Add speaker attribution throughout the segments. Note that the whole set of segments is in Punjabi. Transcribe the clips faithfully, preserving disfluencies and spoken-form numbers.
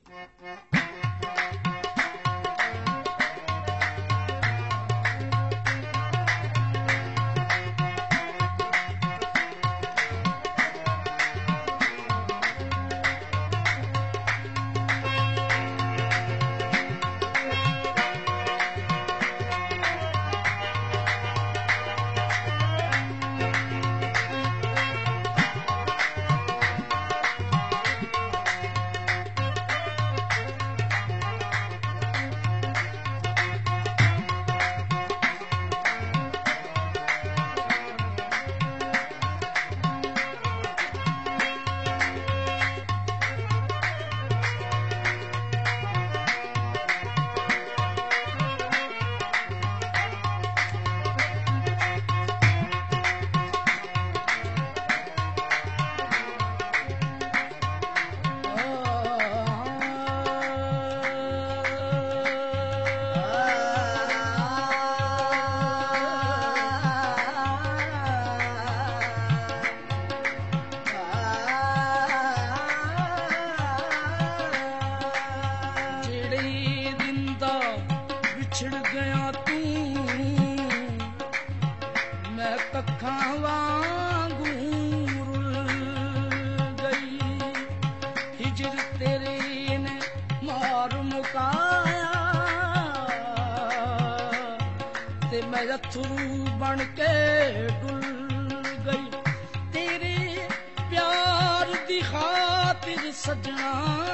Speaker 1: अथरू बन के डुल गई तेरे प्यार दी खातिर सजना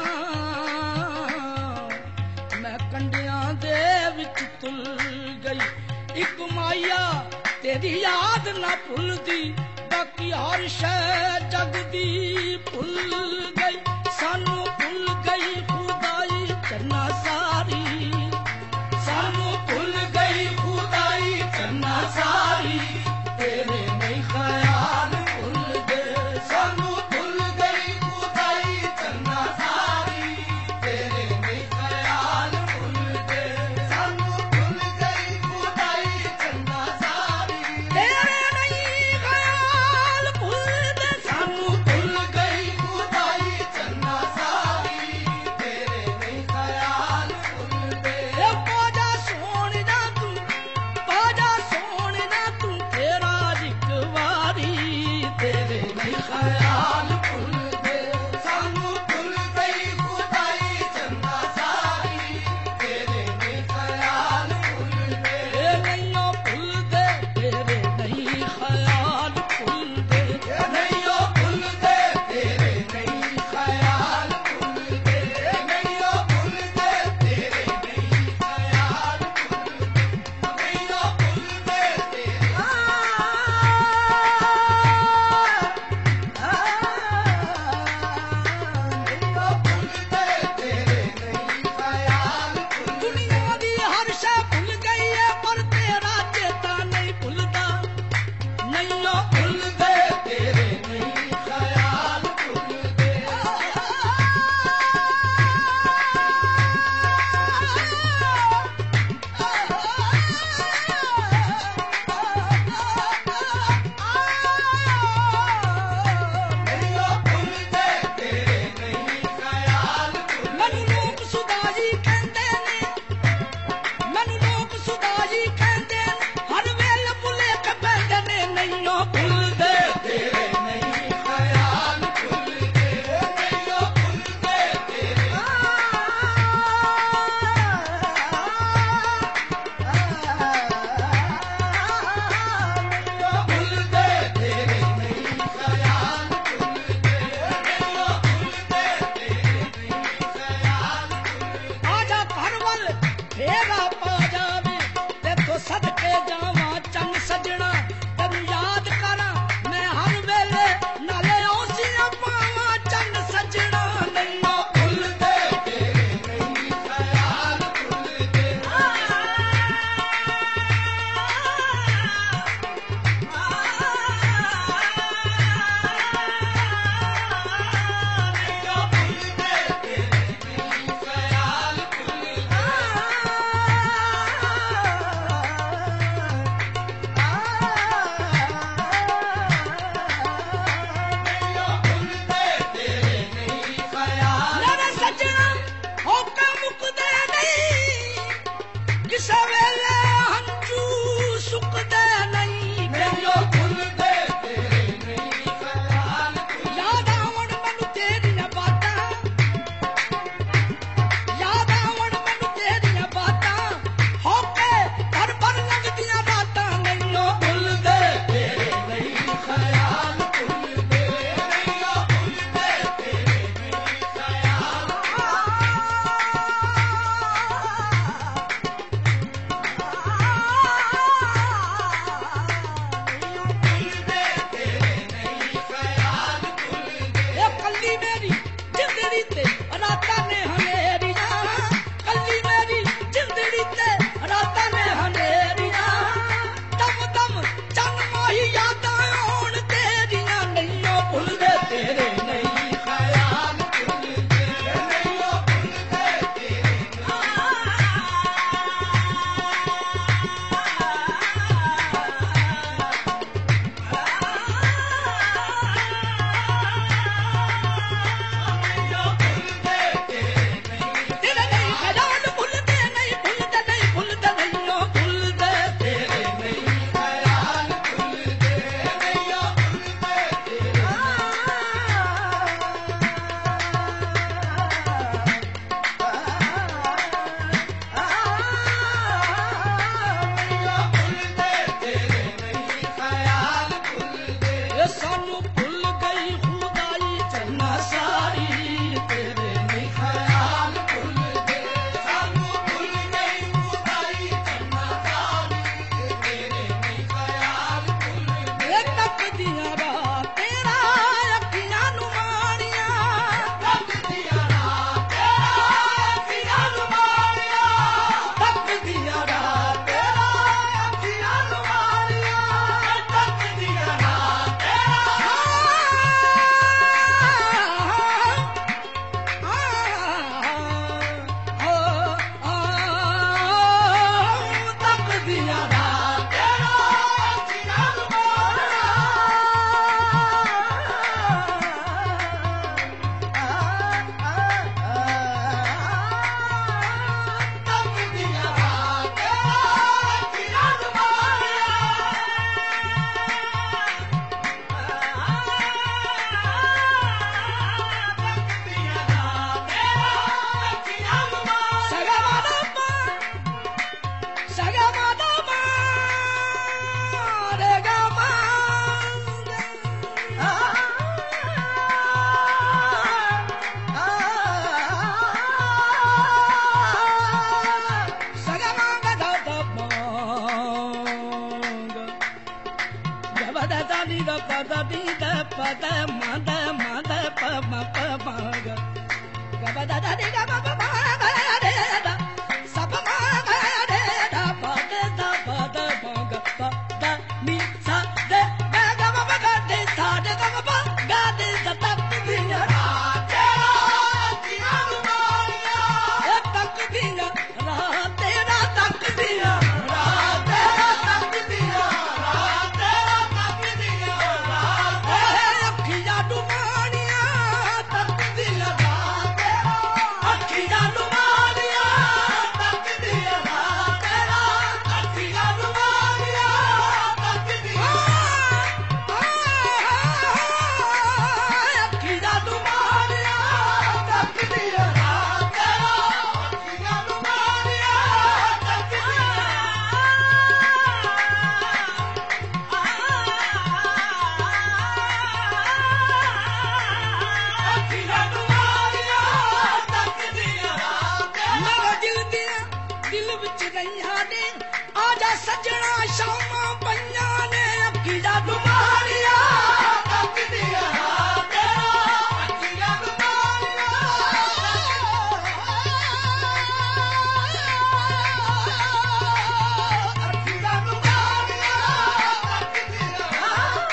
Speaker 1: मैं कंडियां दे विच तुल गई एक माया तेरी याद ना भुलदी बाकी हर शै जग दी भुल गई सानू भुल गई खुदाई चन्ना सारी सानू भुल गई खुदाई चन्ना सारी तेरे नहीं ख्याल भूल गए सानू भूल गई खुदाई चन्ना सारी तेरे नहीं ख्याल भूल गए सानू भूल गई खुदाई चन्ना सारी तेरे नहीं ख्याल भूल गए सानू भूल गई खुदाई चन्ना सारी तेरे नहीं ख्याल da di da pa da ma da ma da pa ma pa ma ga ga ba da da di ga ba ba ma ga de da sa pa ma ga de da pa de da pa da ma ga pa da mi sa de ga ga ba ba ga de sa de ga ba ba ga de sa ta di na ra tera ਦੀਆਂ ਦੁਮਾਨੀਆਂ ਇਹ ਤੱਕ ਦੀਆਂ ਰਾ ਤੇਰਾ ਤੱਕ ਦੀਆਂ ਰਾ ਤੇਰਾ ਤੱਕ ਦੀਆਂ ਰਾ ਤੇਰਾ ਤੱਕ ਦੀਆਂ ਰਾ ਅੱਖੀਆਂ ਦੁਮਾਨੀਆਂ ਤੱਕ ਦੀਆਂ ਰਾ ਤੇਰਾ ਅੱਖੀਆਂ ਦੁਮਾਨੀਆਂ ਤੱਕ ਦੀਆਂ ਰਾ ਤੇਰਾ ਅੱਖੀਆਂ ਦੁਮਾਨੀਆਂ ਤੱਕ ਦੀਆਂ ਅੱਖੀਆਂ ਦੁਮਾਨੀਆਂ ਤੱਕ ਦੀਆਂ ਰਾ ਤੇਰਾ ਅੱਖੀਆਂ ਦੁਮਾਨੀਆਂ ਤੱਕ ਅੱਖੀਆਂ ਦੁਮਾਨੀਆਂ ਤੱਕ ਦੀਆਂ ਰਾ ਤੇਰਾ ਦਿਲ ਦੀਆਂ ਦਿਲ ਵਿੱਚ ਰਹੀਆਂ ਨੇ ਆ ਜਾ ਸੱਜਣਾ ਸ਼ਾਮਾਂ ਪਈਆਂ ਨੇ ਅੱਖੀਆਂ ਦੁਮਾਨੀਆਂ ਤੱਕ ਦੀਆਂ ਰਾ ਤੇਰਾ ਅੱਖੀਆਂ ਦੁਮਾਨੀਆਂ ਅੱਖੀਆਂ ਦੁਮਾਨੀਆਂ ਤੱਕ ਦੀਆਂ ਰਾ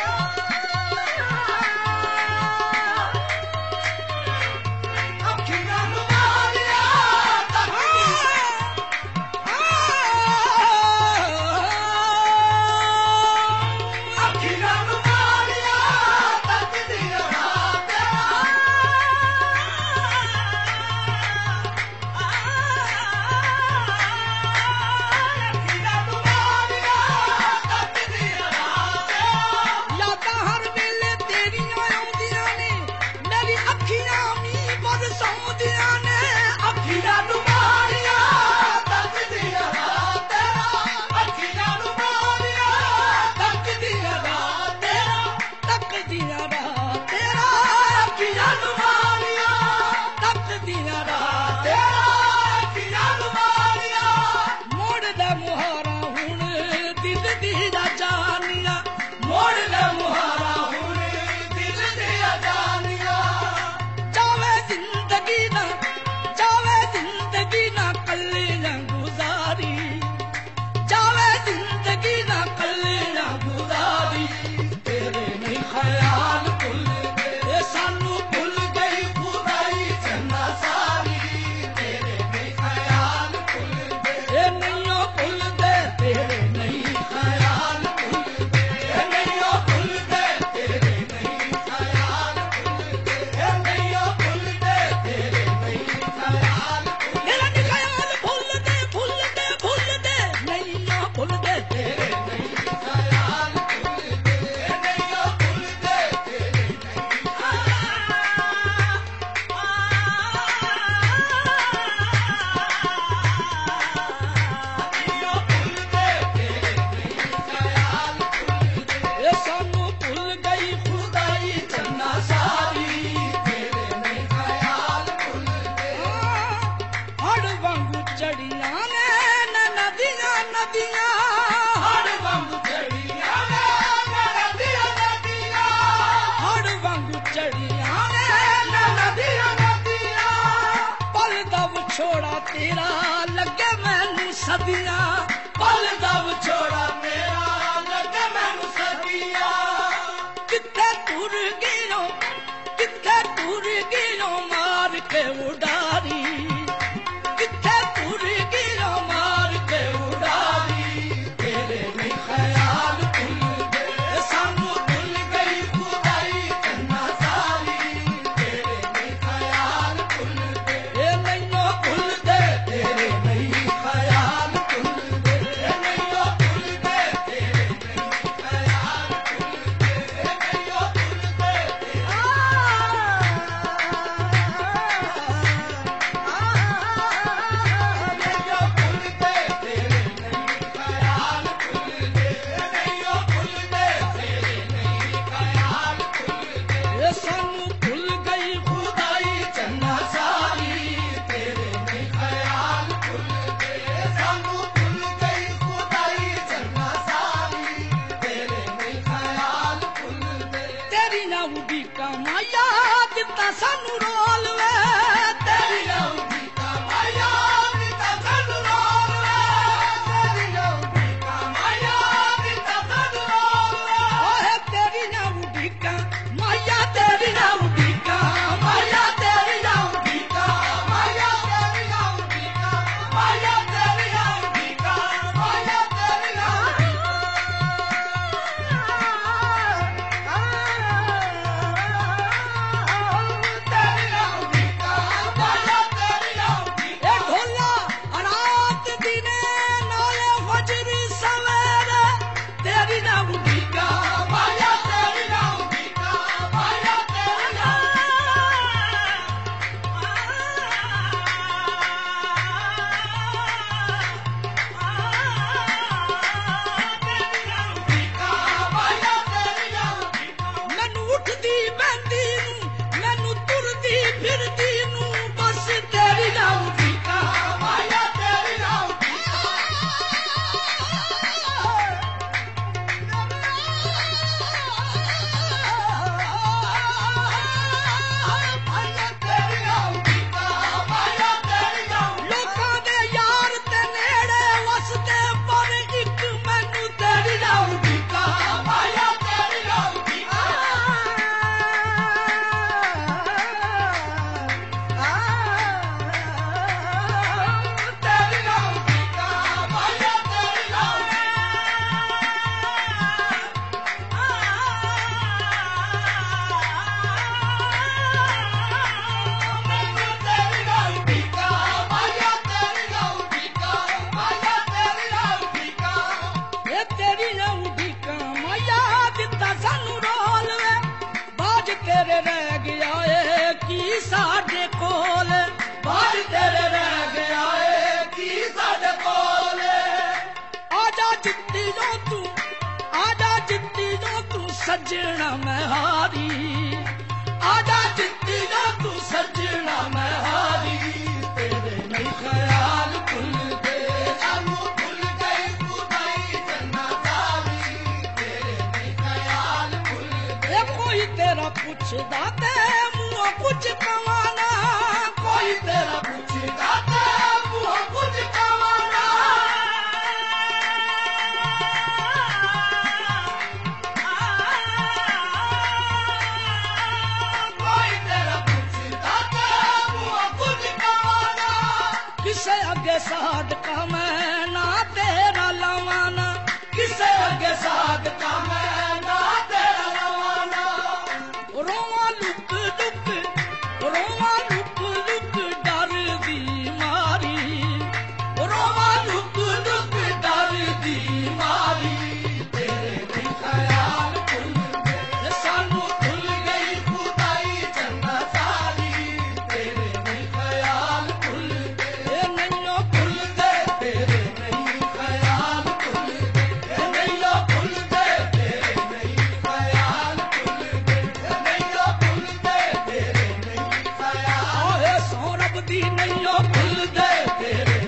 Speaker 1: ਅੱਖੀਆਂ ਦੁਮਾਨੀਆਂ ਤੱਕ ਅੱਖੀਆਂ ਦੁਮਾਨੀਆਂ ਤੱਕ ਦੀਆਂ ਰਾ ਤੇਰਾ ਅੱਖੀਆਂ ਦੁਮਾਨੀਆਂ ਤੱਕ ਦੀਆਂ ਰਾ ਤੇਰਾ ਯਾਦਾਂ ਹਰ ਵੇਲੇ ਤੇਰੀਆਂ ਆਉਂਦੀਆਂ ਨੇ ਮੇਰੀ ਅੱਖੀਆਂ ਮੀਂਹ ਬਰਸਾਉਂਦੀਆਂ ਨੇ ਅੱਖੀਆਂ ਦੁਮਾਨੀਆਂ ਤੱਕ ਦੀਆਂ ਰਾ ਤੇਰਾ ਅੱਖੀਆਂ ਦੁਮਾਨੀਆਂ ਤੱਕ ਦੀਆਂ ਰਾ ਤੇਰਾ ਤੱਕ ਦੀਆਂ ਰਾ ਤੇਰਾ ਅੱਖੀਆਂ ਦੁਮਾਨੀਆਂ ਤੱਕ ਦੀਆਂ ਰਾ ਤੇਰਾ ਅੱਖੀਆਂ ਦੁਮਾਨੀਆਂ ਮੋੜਦਾ ਮੁਹਾਰਾ ਹੁਣ ਦਿਲ ਦੀ ਜਾਨੀਆਂ ਮੋੜਦਾ ਮੁਹਾਰਾ ਹੁਣ ਦਿਲ ਦੀ ਜਾਨੀਆਂ ਜਾਵੇ ਜ਼ਿੰਦਗੀ ਨਾ ਜਾਵੇ ਜ਼ਿੰਦਗੀ ਨਾ ਕੱਲੀ ਨਾ ਗੁਜ਼ਾਰੀ ਜਾਵੇ ਜ਼ਿੰਦਗੀ ਨਾ ਕੱਲੀ ਨਾ ਗੁਜ਼ਾਰੀ ਤੇਰੇ ਨਹੀਂ ਖਿਆਲ ਭੁੱਲਦੇ ਇਹ ਸਾਨੂੰ ਭੁੱਲ ਗਈ ਖੁਦਾਈ ਜੰਨਾ ਸਾਰੀ ਤੇਰੇ ਨਹੀਂ ਖਿਆਲ ਭੁੱਲਦੇ ਇਹ ਨਹੀਂ ਭੁੱਲਦੇ ਤੇਰੇ ਨਹੀਂ ਖਿਆਲ ਭੁੱਲਦੇ ਇਹ ਨਹੀਂ ਭੁੱਲਦੇ ਤੇਰੇ ਨਹੀਂ ਖਿਆਲ ਭੁੱਲਦੇ ਇਹ ਨਹੀਂ ਭੁੱਲਦੇ ਤੇਰੇ ਨਹੀਂ ਖਿਆਲ ਮੇਰਾ ਨਹੀਂ ਖਿਆਲ ਭੁੱਲਦੇ ਭੁੱਲਦੇ ਭੁੱਲਦੇ ਨਹੀਂ ਭੁੱਲਦੇ ਤੇਰੇ ਨਹੀਂ ਖਿਆਲ ਭੁੱਲਦੇ ਇਹ ਨਹੀਂ ਭੁੱਲਦੇ ਤੇਰੇ ਨਹੀਂ ਇਹ ਸਾਨੂੰ ਭੁੱਲ ਗਈ ਖੁਦਾਈ ਜੰਨਾ ਸਾਰੀ ਤੇਰੇ ਨਹੀਂ ਖਿਆਲ ਭੁੱਲਦੇ ਹੜ ਵਾਂਗੂ ਚੜੀਆਂ ਨੇ ਨਾ ਨਦੀਆਂ ਨਦੀਆਂ ਹੜ ਵਾਂਗੂ ਚੜੀਆਂ ਨੇ ਨਾ ਨਦੀਆਂ ਨਦੀਆਂ ਹੜ ਵਾਂਗੂ ਚੜੀਆਂ ਨੇ ਨਾ ਨਦੀਆਂ ਨਦੀਆਂ ਪਲ ਦਾ ਵਿਛੋੜਾ ਤੇਰਾ ਲੱਗੇ ਮੈਨੂੰ ਸਦੀਆਂ ਪਲ ਦਾ ਵਿਛੋੜਾ ਤੇਰਾ ਲੱਗੇ ਮੈਨੂੰ ਸਦੀਆਂ ਕਿੱਥੇ ਤੁਰ ਗਿਓ ਕਿੱਥੇ ਤੁਰ ਗਿਓ ਮਾਰ ਕੇ ਉਡਾਰੀ ਕਿੱਥੇ ਤੁਰ ਗਿਓ ਮਾਰ ਕੇ ਉਡਾਰੀ ਤੇਰੇ ਨਹੀਂ ਖਿਆਲ ਭੁੱਲਦੇ ਸਾਨੂੰ ਭੁੱਲ ਗਈ ਖੁਦਾਈ ਜੰਨਾ ਸਾਰੀ ਤੇਰੇ ਨਹੀਂ ਖਿਆਲ ਭੁੱਲਦੇ ਇਹ ਨਹੀਂ ਭੁੱਲਦੇ ਤੇਰੇ ਨਹੀਂ ਖਿਆਲ ਭੁੱਲਦੇ ਇਹ ਨਹੀਂ ਭੁੱਲਦੇ ਤੇਰੇ ਨਹੀਂ ਖਿਆਲ ਭੁੱਲਦੇ ਇਹ ਨਹੀਂ ਭੁੱਲਦੇ ਤੇਰੇ ਸਾਨੂੰ ਰੋਲ ਵੇ ਤੇਰੀ ਆਉਂਦੀ ਕਮਾਇਆ ਦਿੱਤਾ ਸਾਨੂੰ ਰੋਲ ਵੇ ਤੇਰੀ ਆਉਂਦੀ ਕਮਾਇਆ ਦਿੱਤਾ ਸਾਨੂੰ ਰੋਲ ਵੇ ਓਏ ਤੇਰੀ ਨਾ ਉਡੀਕਾਂ ਮਾਇਆ ਤੇਰੀ ਨਾ ਉਡੀਕਾਂ ਮਾਇਆ ਤੇਰੀ ਨਾ ਉਡੀਕਾਂ ਮਾਇਆ ਤੇਰੀ ਨਾ ਉਡੀਕਾਂ ਮਾਇਆ ਤੇਰੀ ਨਾ ਉਡੀਕਾਂ ਮਾਇਆ ਤੇਰੀ ਨਾ ਸਾਡੇ ਕੋਲ ਬਾਜ ਤੇਰੇ ਰਹਿ ਗਿਆ ਏ ਕੀ ਸਾਡੇ ਕੋਲ ਆਜਾ ਜਿੱਤੀ ਜੋ ਤੂੰ ਆਜਾ ਜਿੱਤੀ ਜੋ ਤੂੰ ਸੱਜਣਾ ਮੈਂ ਹਾਰੀ ਆਜਾ ਜਿੱਤੀ ਜੋ ਤੂੰ ਸੱਜਣਾ ਮੈਂ ਹਾਰੀ ਤੇਰੇ ਨਹੀਂ ਖਿਆਲ ਭੁੱਲਦੇ ਸਾਨੂੰ ਭੁੱਲ ਗਈ ਖੁਦਾਈ ਜੰਨਾ ਸਾਰੀ ਤੇਰੇ ਨਹੀਂ ਖਿਆਲ ਭੁੱਲਦੇ ਕੋਈ ਤੇਰਾ ਪੁੱਛਦਾ ਤੇ ਮੂੰਹ ਕੁਝ ਕਵਾਨਾ ਕੋਈ ਤੇਰਾ ਪੁੱਛਦਾ ਤੇ ਮੂੰਹ ਕੁਝ ਕਵਾਨਾ ਕੋਈ ਤੇਰਾ ਪੁੱਛਦਾ ਤੇ ਮੂੰਹ ਕੁਝ ਕਵਾਨਾ ਕਿਸੇ ਅੱਗੇ ਸਾਦਕਾ ਮੈਂ ਨਾ ਤੇਰਾ ਲਵਾਨਾ ਕਿਸੇ ਅੱਗੇ ਸਾਦਕਾ ਮੈਂ ਨਾ ਤੇਰਾ ਲਵਾਨਾ ਰੋਵਾਂ ਲੁਕ ਲੁਕ ਰੋਵਾਂ ਲੁਕ ਲੁਕ ਡਰਦੀ ਮਾਰੀ ਰੋਵਾਂ ਲੁਕ ਲੁਕ ਡਰਦੀ ਮਾਰੀ ਤੇਰੇ ਨਹੀਂ ਖਿਆਲ ਭੁੱਲਦੇ ਸਾਨੂੰ ਭੁੱਲ ਗਈ ਖੁਦਾਈ ਜੰਨਾ ਸਾਰੀ ਤੇਰੇ ਨਹੀਂ ਖਿਆਲ ਭੁੱਲਦੇ ਨਹੀਂਓ ਭੁੱਲਦੇ ਤੇਰੇ ਨਹੀਂ ਖਿਆਲ ਭੁੱਲਦੇ ਨਹੀਂਓ ਭੁੱਲਦੇ ਤੇਰੇ ਨਹੀਂ ਖਿਆਲ ਭੁੱਲਦੇ ਨਹੀਂਓ ਭੁੱਲਦੇ ਤੇਰੇ ਨਹੀਂ ਖਿਆਲ ਓਏ ਸੋ ਰੱਬ ਦੀ ਨਹੀਂਓ ਭੁੱਲਦੇ ਤੇਰੇ